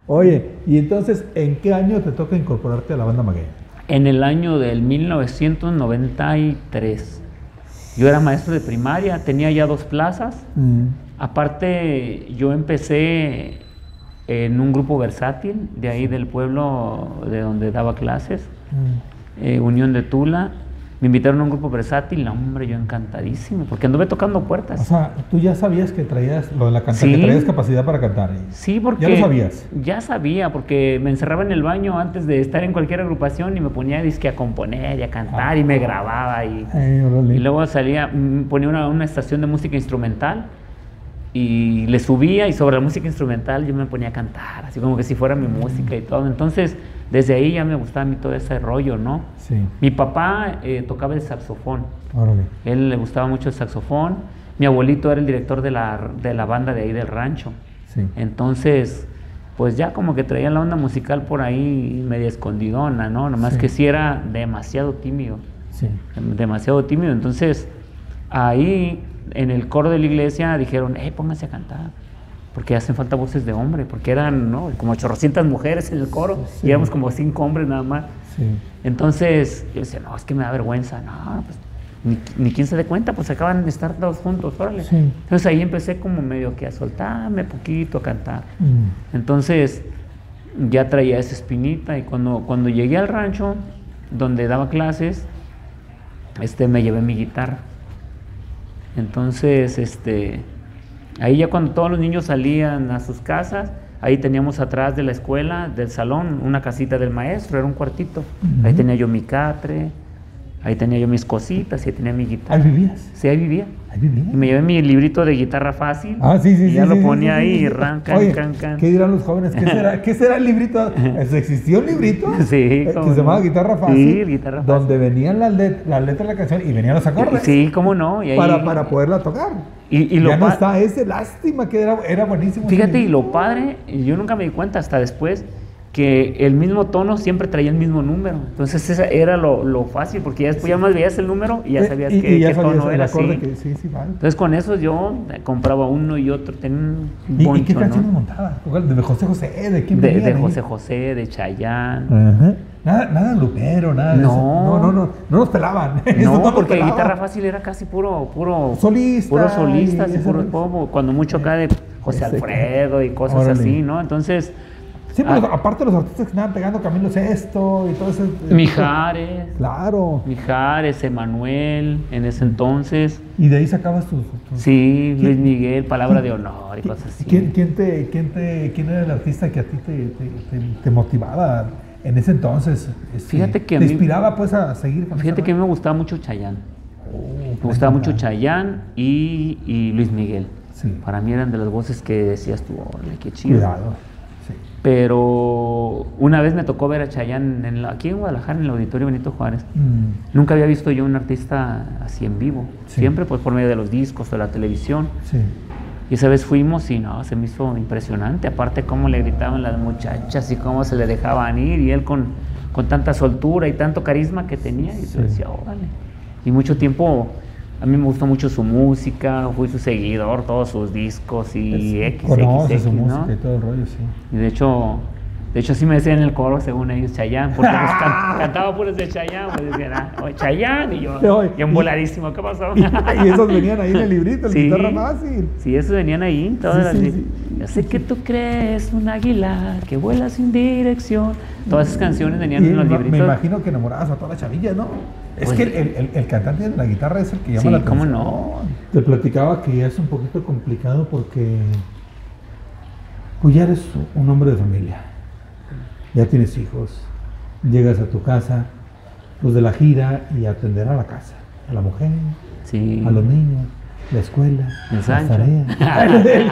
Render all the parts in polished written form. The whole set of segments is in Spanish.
Oye, y entonces, ¿en qué año te toca incorporarte a la banda Maguey? En el año del 1993. Yo era maestro de primaria, tenía ya 2 plazas. Aparte, yo empecé en un grupo versátil, de ahí del pueblo de donde daba clases, Unión de Tula. Me invitaron a un grupo versátil, no, hombre, yo encantadísimo, porque anduve tocando puertas. O sea, tú ya sabías que traías lo de la cantar, Sí. que traías capacidad para cantar. Sí, porque... ¿Ya lo sabías? Ya sabía, porque me encerraba en el baño antes de estar en cualquier agrupación y me ponía disque a componer y a cantar y me grababa y luego salía, ponía una estación de música instrumental y le subía y sobre la música instrumental yo me ponía a cantar, así como que si fuera mi música y todo. Entonces, desde ahí ya me gustaba a mí todo ese rollo, ¿no? Sí. Mi papá tocaba el saxofón. Órale. Él le gustaba mucho el saxofón. Mi abuelito era el director de la banda de ahí del rancho. Sí. Entonces, pues ya como que traía la onda musical por ahí media escondidona, ¿no? Nomás Sí. que sí era demasiado tímido. Sí. Demasiado tímido. Entonces, ahí en el coro de la iglesia dijeron, pónganse a cantar, porque hacen falta voces de hombre, porque eran, ¿no?, como 800 mujeres en el coro, Sí. y éramos como 5 hombres nada más. Sí. Entonces, yo decía, no, es que me da vergüenza. No, pues, ni quien se dé cuenta, pues acaban de estar todos juntos, órale. Sí. Entonces ahí empecé como medio que a soltarme poquito, a cantar. Entonces, ya traía esa espinita, y cuando llegué al rancho, donde daba clases, me llevé mi guitarra. Entonces, ahí ya cuando todos los niños salían a sus casas, ahí teníamos atrás de la escuela, del salón, una casita del maestro, era un cuartito. Ahí tenía yo mi catre, ahí tenía yo mis cositas, y ahí tenía mi guitarra. ¿Ahí vivías? Sí, ahí vivía. ¿Ahí vivías? Y me llevé mi librito de guitarra fácil. Ah, sí, sí, y sí. ya sí, lo sí, ponía sí, ahí, sí, y sí. ran, can, Oye, can, can. ¿qué dirán los jóvenes? ¿Qué será el librito? ¿Existió un librito? Sí, que cómo se llamaba no. Guitarra Fácil. Sí, Guitarra Fácil. Donde venían las letras de la canción y venían los acordes. Sí, cómo no. Y ahí, para poderla tocar. Y lo ya no pa- está ese, lástima que era buenísimo. Fíjate, ese y lo padre, yo nunca me di cuenta hasta después, que el mismo tono siempre traía el mismo número. Entonces esa era lo fácil, porque ya después ya más veías el número y ya sabías qué tono era. Sí. Sí. Sí, vale. Entonces con eso yo compraba uno y otro, tenía un ¿Y boncho, qué canciones ¿no? montaba? ¿De José José? ¿De quién De venían ahí? José José, de Chayanne. Ajá. Nada grupero, nada de No. eso. No nos pelaban. Eso No, nos porque pelaban. Guitarra Fácil era casi puro Solista, puro solistas y y puro ese- pop, cuando mucho acá de José Ese- Alfredo y cosas Órale. así, ¿no? Entonces, Sí, pero aparte los artistas que estaban pegando Camilo Sesto y todo eso. Mijares, Claro. Emanuel, en ese entonces. Y de ahí sacabas tus... Sí, ¿Quién- Luis Miguel, Palabra de Honor y cosas así. ¿Quién era el artista que a ti te motivaba en ese entonces? Fíjate que a te mí- inspiraba pues a seguir con Fíjate esa que a mí rama? me gustaba mucho Chayanne. Oh, Me gustaba mucho Chayanne. Chayanne y Luis Miguel. Sí. Para mí eran de las voces que decías tú, órale, qué chido. Cuidado. Sí. Pero una vez me tocó ver a Chayanne aquí en Guadalajara, en el Auditorio Benito Juárez. Nunca había visto yo un artista así en vivo. Sí. Siempre pues por medio de los discos, de la televisión. Sí. Y esa vez fuimos y no, se me hizo impresionante. Aparte cómo le gritaban las muchachas y cómo se le dejaban ir. Y él con tanta soltura y tanto carisma que tenía. Y yo decía, órale. Y mucho tiempo, a mí me gustó mucho su música. Fui su seguidor, todos sus discos y Conoce su ¿no? música y todo el rollo, sí. Y de hecho sí me decían en el coro, según ellos, Chayanne, porque pues, cantaba puros de Chayanne, pues decían, oye, Chayanne, y yo, bien voladísimo, ¿qué pasó? Y esos venían ahí en el librito, el Sí. Guitarra Fácil. Sí, esos venían ahí, todas Sí, las sí. Yo sé que tú crees un águila que vuela sin dirección. Todas esas canciones venían Y en los me libritos. imagino que enamorabas a todas las chavillas, ¿no? Es Pues, que el cantante de la guitarra es el que llama sí, la atención. ¿cómo no? Te platicaba que es un poquito complicado porque pues ya eres un hombre de familia, ya tienes hijos, llegas a tu casa, pues de la gira y atender a la casa, a la mujer, Sí. a los niños, la escuela, El las Sancho. tareas.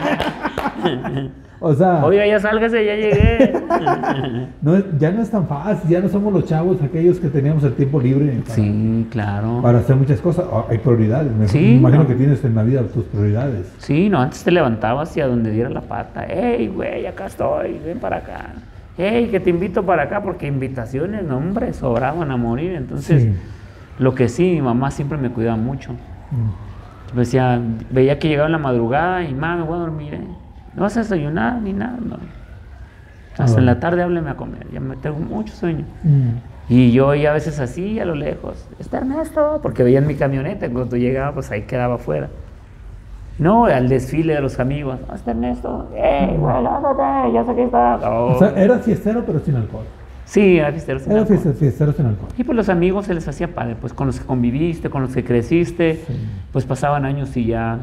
O sea, Oiga, ya sálgase, ya llegué. ya no es tan fácil, ya no somos los chavos aquellos que teníamos el tiempo libre Sí, claro. para hacer muchas cosas. Hay prioridades, me Sí, imagino no. que tienes en la vida tus prioridades. Sí, no, antes te levantabas y a donde diera la pata. ¡Ey, güey, acá estoy! Ven para acá. ¡Ey, que te invito para acá! Porque invitaciones, no, hombre, sobraban a morir. Entonces, Sí. lo que sí, mi mamá siempre me cuidaba mucho. Mm. Me decía, veía que llegaba en la madrugada y, mamá, me voy a dormir, ¿eh? No vas a desayunar ni nada, no. Hasta en la tarde hábleme a comer, ya me tengo mucho sueño. Y yo ya a veces así, a lo lejos, está Ernesto, porque veían mi camioneta, cuando llegaba, pues ahí quedaba afuera. No, al desfile de los amigos, está Ernesto, güey, ya sé que está. O sea, era fiestero, pero sin alcohol. Sí, era fiestero sin alcohol. Era fiestero sin alcohol. Y pues los amigos se les hacía padre, pues con los que conviviste, con los que creciste, pues pasaban años y ya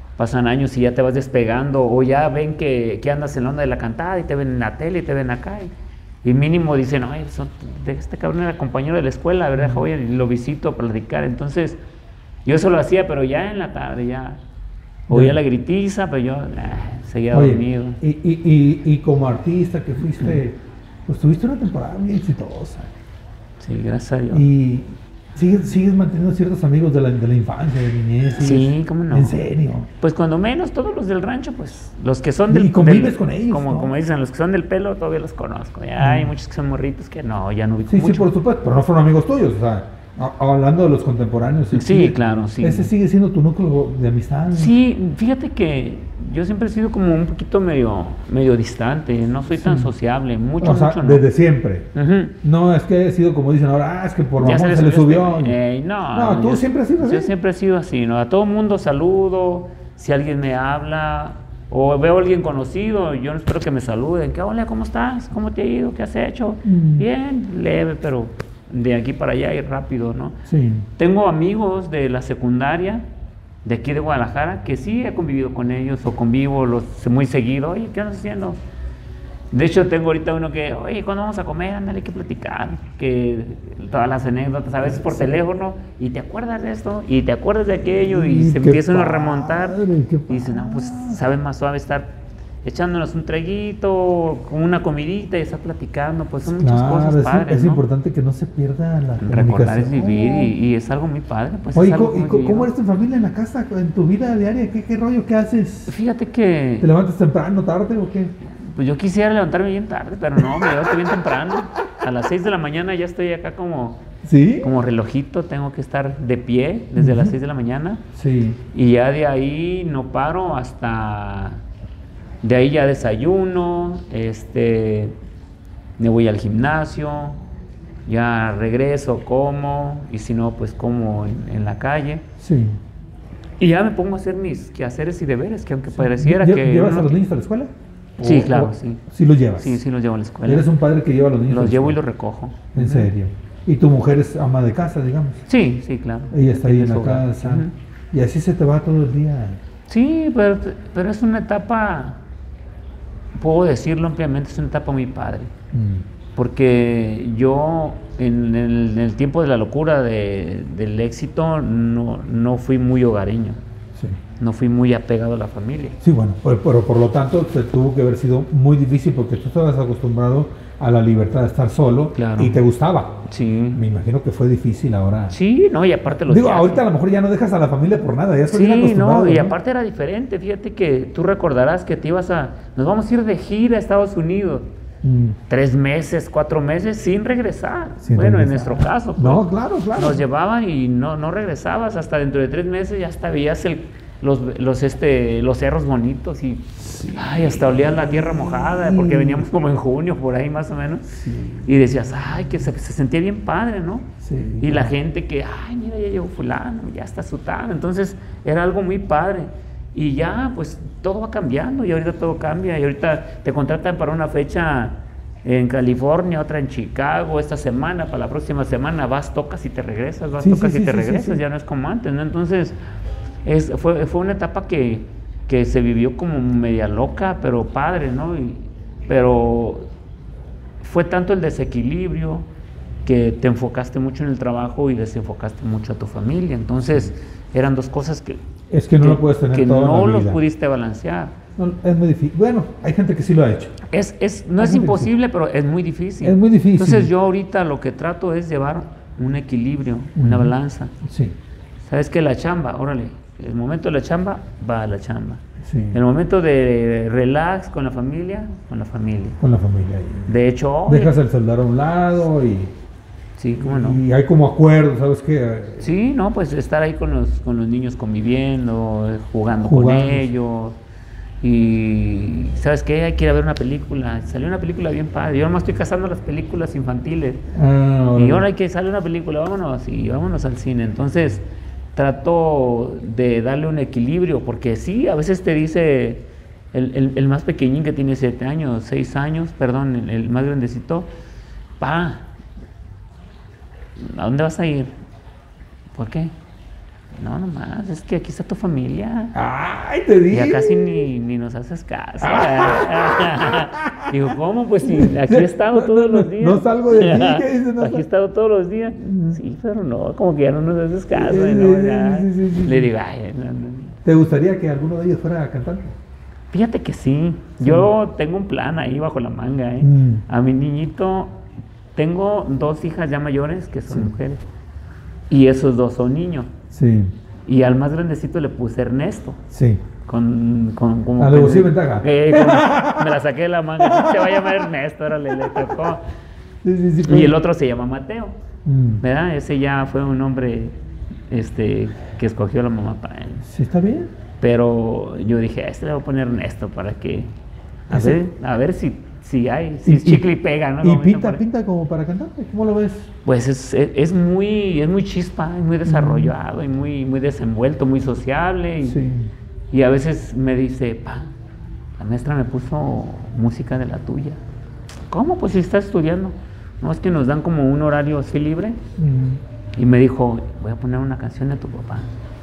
te vas despegando, o ya ven que andas en la onda de la cantada y te ven en la tele y te ven acá. Y mínimo dicen, ay, este cabrón era compañero de la escuela, ¿verdad? Voy y lo visito a platicar. Entonces, yo eso lo hacía, pero ya en la tarde, ya oía la gritiza, pero yo seguía dormido. Y como artista que fuiste, pues tuviste una temporada muy exitosa. Sí, gracias a Dios. Y sigues manteniendo ciertos amigos de la infancia, de niñez. Sí, cómo no. ¿En serio? Pues cuando menos, todos los del rancho, pues los que son del... Y convives con ellos, como dicen, los que son del pelo todavía los conozco. Ya hay muchos que son morritos que no, ya no ubico mucho. Sí, por supuesto, pero no fueron amigos tuyos, o sea... Hablando de los contemporáneos. Sí, claro, sí. ¿Ese sigue siendo tu núcleo de amistad? Sí, fíjate que yo siempre he sido como un poquito medio distante, no soy tan sociable, mucho no. Desde siempre. No es que he sido como dicen ahora, es que por mamá se le subió. No, tú siempre has sido así. Yo siempre he sido así, ¿no? A todo mundo saludo, si alguien me habla o veo a alguien conocido, yo no espero que me saluden. Hola, ¿cómo estás? ¿Cómo te ha ido? ¿Qué has hecho? Bien, leve, pero... de aquí para allá y rápido, ¿no? Sí. Tengo amigos de la secundaria, de aquí de Guadalajara, que sí he convivido con ellos o convivo muy seguido. Oye, ¿qué andas haciendo? De hecho, tengo ahorita uno que, oye, ¿cuándo vamos a comer? Ándale, hay que platicar. Que todas las anécdotas, a veces por teléfono, y te acuerdas de esto, y te acuerdas de aquello, y se empiezan a remontar. Y dices, no, pues sabe más suave estar echándonos un traguito, con una comidita y estar platicando, pues son muchas cosas padres, es importante que no se pierda la comunicación. Recordar es vivir y es algo muy padre. Pues. Oye, ¿cómo eres tu familia en la casa, en tu vida diaria? ¿Qué rollo? ¿Qué haces? Fíjate que... ¿Te levantas temprano, tarde o qué? Pues yo quisiera levantarme bien tarde, pero no, me levanto bien temprano. A las 6 de la mañana ya estoy acá como relojito, tengo que estar de pie desde las 6 de la mañana. Sí. Y ya de ahí no paro hasta... De ahí ya desayuno, me voy al gimnasio, ya regreso, como, y si no, pues como en la calle. Sí. Y ya me pongo a hacer mis quehaceres y deberes, que aunque pareciera que... ¿Llevas a los niños a la escuela? Sí, claro, sí. ¿Sí los llevas? Sí, los llevo a la escuela. ¿Eres un padre que lleva a los niños a la escuela? Los llevo y los recojo. ¿En serio? ¿Y tu mujer es ama de casa, digamos? Sí, claro. Ella está ahí en la casa. Y así se te va todo el día. Sí, pero es una etapa... Puedo decirlo ampliamente, es una etapa muy padre, porque yo en el tiempo de la locura del éxito no fui muy hogareño, no fui muy apegado a la familia. Sí, bueno, pero por lo tanto te tuvo que haber sido muy difícil porque tú estabas acostumbrado a la libertad de estar solo y te gustaba. Sí. Me imagino que fue difícil ahora. Sí, no, y aparte ahorita a lo mejor ya no dejas a la familia por nada, ya estás bien acostumbrado. No, y aparte era diferente, fíjate que tú recordarás que nos vamos a ir de gira a Estados Unidos. 3 meses, 4 meses sin regresar. En nuestro caso. Pues, no, claro. Nos llevaban y no regresabas, hasta dentro de 3 meses ya hasta veías los cerros bonitos y hasta olías la tierra mojada, porque veníamos como en junio, por ahí más o menos, y decías, que se sentía bien padre, ¿no? Sí, y la gente que, mira, ya llegó fulano, ya está sutano, entonces era algo muy padre, y ya, pues, todo va cambiando, y ahorita todo cambia, y ahorita te contratan para una fecha en California, otra en Chicago, esta semana, para la próxima semana, tocas y te regresas, ya no es como antes, ¿no? Entonces... Fue una etapa que se vivió como media loca, pero padre, ¿no? Pero fue tanto el desequilibrio que te enfocaste mucho en el trabajo y desenfocaste mucho a tu familia. Entonces, eran dos cosas que no lo puedes tener toda la vida. Que no los pudiste balancear. No, es muy difícil. Bueno, hay gente que sí lo ha hecho. No es imposible, pero es muy difícil. Es muy difícil. Entonces, yo ahorita lo que trato es llevar un equilibrio, una balanza. Sí. ¿Sabes qué? La chamba, órale. El momento de la chamba, va a la chamba. Sí. El momento de relax con la familia, con la familia. Con la familia. De hecho... Dejas el celular a un lado y... Sí, cómo no. Y hay como acuerdos, ¿sabes qué? Sí, no, pues estar ahí con los niños conviviendo, jugando con ellos. Y ¿sabes qué? Hay que ir a ver una película. Salió una película bien padre. Yo nomás estoy cazando las películas infantiles. Y ahora hay que salir una película, vámonos, y vámonos al cine. Entonces trato de darle un equilibrio, porque sí, a veces te dice el más pequeñín, que tiene 7 años, 6 años, perdón, el más grandecito, pa, ¿a dónde vas a ir? ¿Por qué? No, nomás, es que aquí está tu familia. ¡Ay, te dije! Ya casi ni nos haces caso. Digo, ¿cómo? Pues sí, aquí he estado todos los días. No salgo de aquí, ¿qué dices? Aquí he estado todos los días. Sí, pero no, como que ya no nos haces caso. ¿No? Ya. Le digo, ay, no. ¿Te gustaría que alguno de ellos fuera cantante? Fíjate que sí. Yo tengo un plan ahí bajo la manga. A mi niñito, tengo 2 hijas ya mayores que son mujeres. Y esos 2 son niños. Sí. Y al más grandecito le puse Ernesto. Sí. Alevosía y ventaja. Me la saqué de la manga. Se va a llamar Ernesto, órale, le tocó. Sí, y el otro se llama Mateo. ¿Verdad? Ese ya fue un nombre que escogió la mamá para él. Sí, está bien. Pero yo dije, a este le voy a poner Ernesto para que. A ver si hay, si chicle y pega, ¿no? ¿Y pinta como para cantante? ¿Cómo lo ves? Pues es muy chispa, es muy desarrollado y muy desenvuelto, muy sociable. Y a veces me dice, pa, la maestra me puso música de la tuya. ¿Cómo? Pues si estás estudiando. No, es que nos dan como un horario así libre. Y me dijo, voy a poner una canción de tu papá.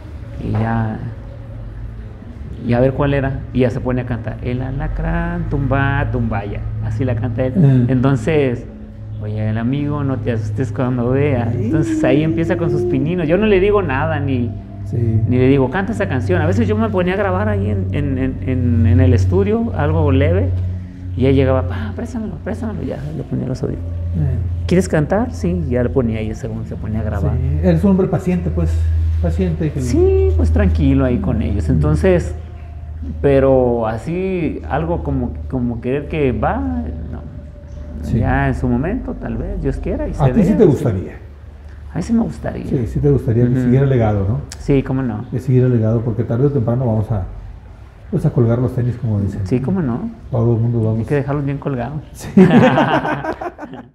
Y a ver cuál era. Y ya se pone a cantar. El alacrán tumba, tumbaya. Así la canta él. Entonces, oye, el amigo, no te asustes cuando vea. Entonces ahí empieza con sus pininos. Yo no le digo nada, ni le digo, canta esa canción. A veces yo me ponía a grabar ahí en el estudio, algo leve. Y él llegaba, pa, préstamelo. Ya le ponía los oídos. ¿Quieres cantar? Sí, ya le ponía ahí según se ponía a grabar. Sí. Eres un hombre paciente, pues. Paciente. Sí, pues tranquilo ahí con ellos. Entonces, pero así, algo como querer que va, no. Sí. Ya en su momento, tal vez, Dios quiera. ¿A ti sí te gustaría? A mí sí me gustaría. Sí te gustaría que siguiera el legado, ¿no? Sí, cómo no. Que siguiera el legado, porque tarde o temprano vamos a colgar los tenis, como dicen. Sí, cómo no. Todo el mundo vamos. Hay que dejarlos bien colgados. Sí.